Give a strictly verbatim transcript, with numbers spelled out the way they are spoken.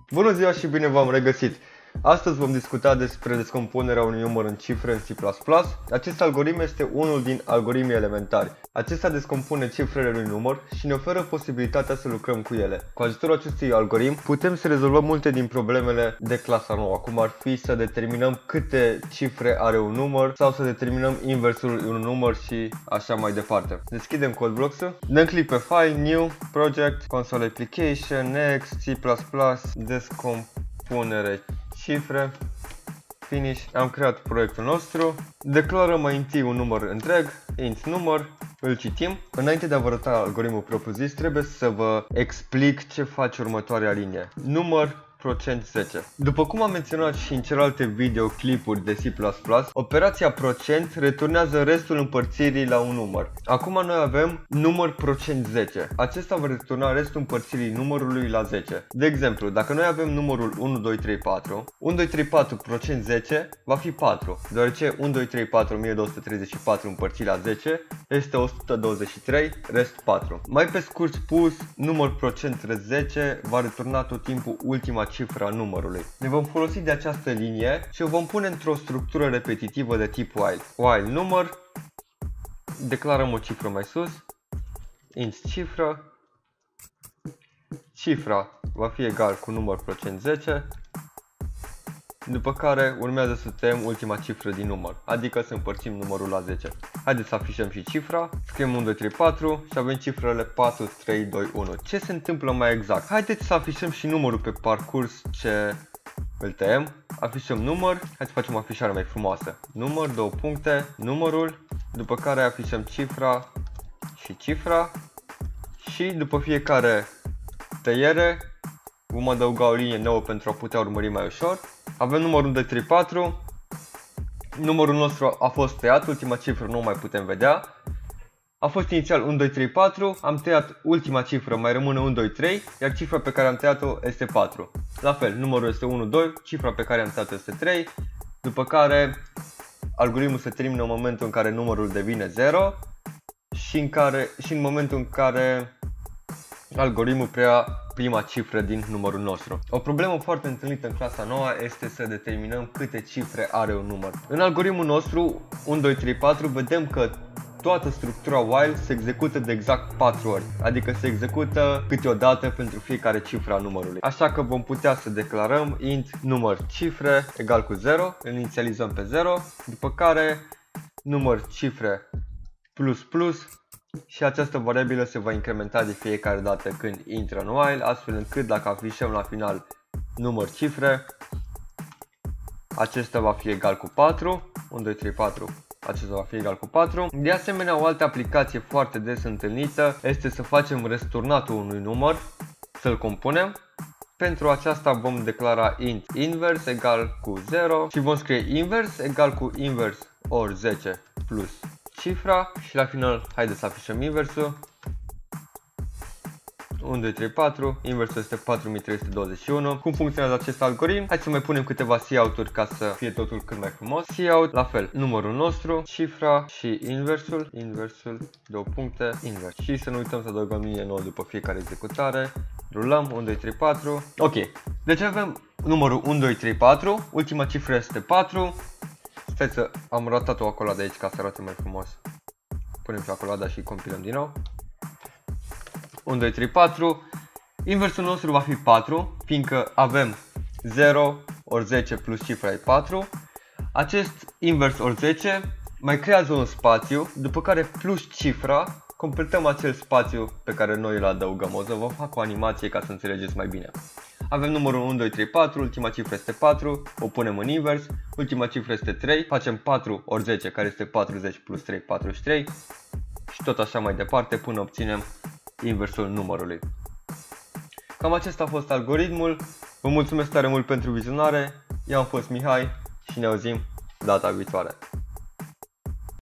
Bună ziua și bine v-am regăsit! Astăzi vom discuta despre descompunerea unui număr în cifre în C plus plus. Acest algoritm este unul din algoritmii elementari. Acesta descompune cifrele unui număr și ne oferă posibilitatea să lucrăm cu ele. Cu ajutorul acestui algoritm putem să rezolvăm multe din problemele de clasa nouă, cum ar fi să determinăm câte cifre are un număr sau să determinăm inversul unui număr și așa mai departe. Deschidem CodeBlocks-ul, dăm click pe File, New, Project, Console Application, Next, C plus plus, descompunere cifre, finish. Am creat proiectul nostru, declarăm mai întâi un număr întreg, int număr, îl citim. Înainte de a vă arăta algoritmul propriu-zis, trebuie să vă explic ce face următoarea linie. Număr procent zece. După cum am menționat și în celelalte videoclipuri de C plus plus, operația procent returnează restul împărțirii la un număr. Acum noi avem număr procent zece. Acesta va returna restul împărțirii numărului la zece. De exemplu, dacă noi avem numărul unu, doi, trei, patru, unu, doi, trei, patru procent zece va fi patru, deoarece unu, doi, trei, patru, o mie două sute treizeci și patru împărțit la zece este o sută douăzeci și trei, rest patru. Mai pe scurt spus, număr procent zece va returna tot timpul ultima cifra numărului. Ne vom folosi de această linie și o vom pune într-o structură repetitivă de tip while. While număr, declarăm o cifră mai sus, int cifră, cifra va fi egal cu număr procent zece, după care urmează să tăiem ultima cifră din număr, adică să împărțim numărul la zece. Haideți să afișăm și cifra, scriem unu, doi, trei, patru și avem cifrele patru, trei, doi, unu. Ce se întâmplă mai exact? Haideți să afișăm și numărul pe parcurs ce îl tăiem. Afișăm număr, hai să facem o afișare mai frumoasă. Număr, două puncte, numărul, după care afișăm cifra și cifra și după fiecare tăiere vom adăuga o linie nouă pentru a putea urmări mai ușor. Avem numărul unu, doi, trei, patru, numărul nostru a fost tăiat, ultima cifră nu o mai putem vedea. A fost inițial unu, doi, trei, patru, am tăiat ultima cifră, mai rămâne unu, doi, trei, iar cifra pe care am tăiat-o este patru. La fel, numărul este unu, doi, cifra pe care am tăiat-o este trei, după care algoritmul se termină în momentul în care numărul devine zero și în, care, și în momentul în care algoritmul preia prima cifră din numărul nostru. O problemă foarte întâlnită în clasa nouă este să determinăm câte cifre are un număr. În algoritmul nostru unu, doi, trei, patru vedem că toată structura while se execută de exact patru ori, adică se execută câteodată pentru fiecare cifră a numărului. Așa că vom putea să declarăm int număr cifre egal cu zero, îl inițializăm pe zero, după care număr cifre plus plus și această variabilă se va incrementa de fiecare dată când intră în while, astfel încât dacă afișăm la final număr cifre, acesta va fi egal cu patru, unu, doi, trei, patru, acesta va fi egal cu patru. De asemenea, o altă aplicație foarte des întâlnită este să facem returnatul unui număr, să-l compunem. Pentru aceasta vom declara int inverse egal cu zero și vom scrie inverse egal cu inverse ori zece plus cifra și la final haideți să afișăm inversul. unu, doi, trei, patru, inversul este patru mii trei sute douăzeci și unu. Cum funcționează acest algoritm? Hai să mai punem câteva cout-uri ca să fie totul cât mai frumos. Cout, la fel, numărul nostru, cifra și inversul, inversul, două puncte, invers. Și să nu uităm să adăugăm linie nouă după fiecare executare. Rulăm, unu, doi, trei, patru. Ok, deci avem numărul unu, doi, trei, patru, ultima cifră este patru. Stai să am ratat-o acolo de aici ca să arate mai frumos. Punem și acolo, dar și compilăm din nou. unu, doi, trei, patru. Inversul nostru va fi patru, fiindcă avem zero ori zece plus cifra e patru. Acest invers ori zece mai creează un spațiu, după care plus cifra, completăm acel spațiu pe care noi îl adăugăm. O să vă fac o animație ca să înțelegeți mai bine. Avem numărul unu, doi, trei, patru, ultima cifră este patru, o punem în invers, ultima cifră este trei, facem patru ori zece care este patruzeci plus trei, patruzeci și trei și tot așa mai departe până obținem inversul numărului. Cam acesta a fost algoritmul, vă mulțumesc tare mult pentru vizionare, eu am fost Mihai și ne auzim data viitoare.